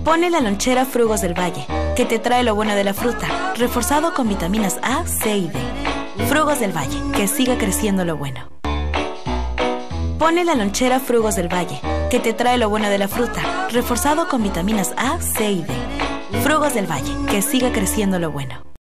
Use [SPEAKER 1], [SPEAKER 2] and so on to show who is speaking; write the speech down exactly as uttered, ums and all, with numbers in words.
[SPEAKER 1] Pone la lonchera Frugos del Valle, que te trae lo bueno de la fruta, reforzado con vitaminas A, C y D. Frugos del Valle, que siga creciendo lo bueno. Pone la lonchera Frugos del Valle, que te trae lo bueno de la fruta, reforzado con vitaminas A, C y D. Frugos del Valle, que siga creciendo lo bueno.